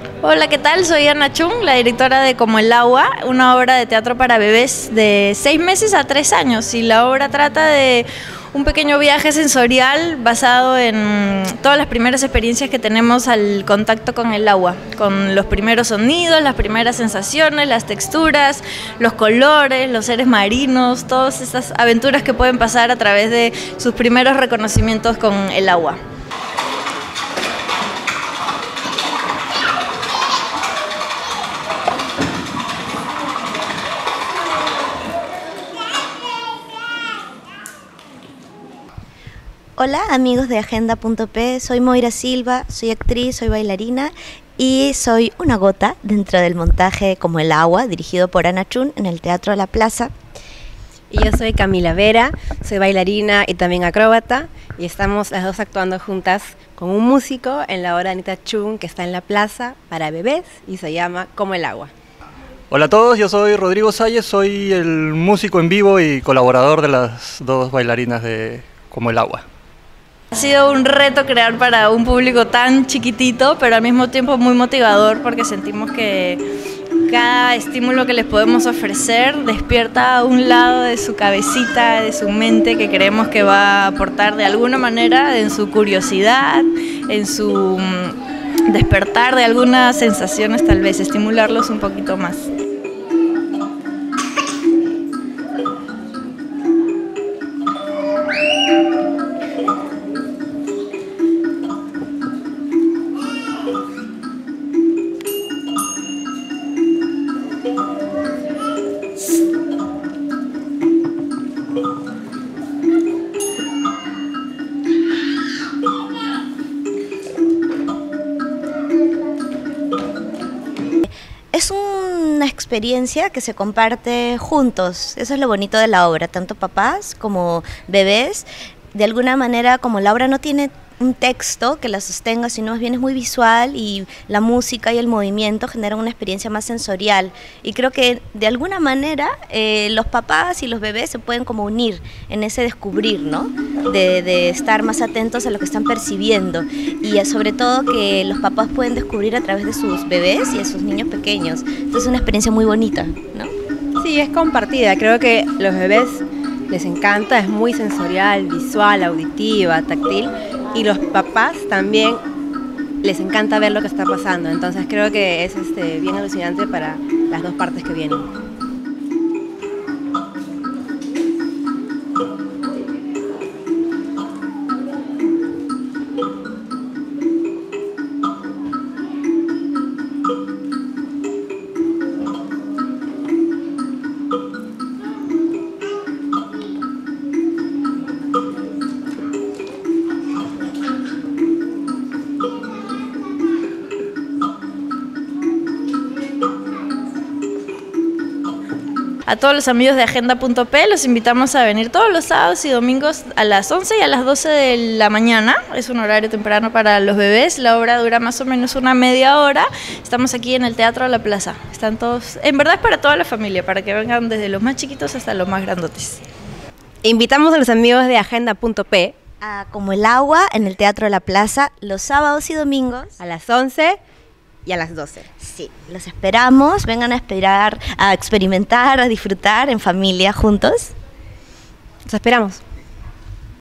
Hola, ¿qué tal? Soy Ana Chung, la directora de Como el Agua, una obra de teatro para bebés de 6 meses a 3 años. Y la obra trata de un pequeño viaje sensorial basado en todas las primeras experiencias que tenemos al contacto con el agua, con los primeros sonidos, las primeras sensaciones, las texturas, los colores, los seres marinos, todas esas aventuras que pueden pasar a través de sus primeros reconocimientos con el agua. Hola amigos de Agenda.p, soy Moira Silva, soy actriz, soy bailarina y soy una gota dentro del montaje Como el Agua, dirigido por Ana Chung en el Teatro La Plaza. Y yo soy Camila Vera, soy bailarina y también acróbata y estamos las dos actuando juntas con un músico en la obra de Anita Chung que está en La Plaza para bebés y se llama Como el Agua. Hola a todos, yo soy Rodrigo Salles, soy el músico en vivo y colaborador de las dos bailarinas de Como el Agua. Ha sido un reto crear para un público tan chiquitito, pero al mismo tiempo muy motivador porque sentimos que cada estímulo que les podemos ofrecer despierta un lado de su cabecita, de su mente, que creemos que va a aportar de alguna manera en su curiosidad, en su despertar de algunas sensaciones, tal vez estimularlos un poquito más. Es una experiencia que se comparte juntos, eso es lo bonito de la obra, tanto papás como bebés. De alguna manera, como la obra no tiene un texto que la sostenga, sino más bien es muy visual y la música y el movimiento generan una experiencia más sensorial. Y creo que de alguna manera los papás y los bebés se pueden como unir en ese descubrir, ¿no? De estar más atentos a lo que están percibiendo y sobre todo que los papás pueden descubrir a través de sus bebés y de sus niños pequeños. Entonces es una experiencia muy bonita, ¿no? Sí, es compartida, creo que los bebés les encanta, es muy sensorial, visual, auditiva, táctil. Y los papás también les encanta ver lo que está pasando, entonces creo que es bien alucinante para las dos partes que vienen. A todos los amigos de Agenda.p los invitamos a venir todos los sábados y domingos a las 11 y a las 12 de la mañana. Es un horario temprano para los bebés. La obra dura más o menos una media hora. Estamos aquí en el Teatro La Plaza. Están todos, en verdad es para toda la familia, para que vengan desde los más chiquitos hasta los más grandotes. Invitamos a los amigos de Agenda.p a Como el Agua en el Teatro La Plaza los sábados y domingos a las 11 y a las 12. Sí, los esperamos, vengan a esperar, a experimentar, a disfrutar en familia juntos. Los esperamos.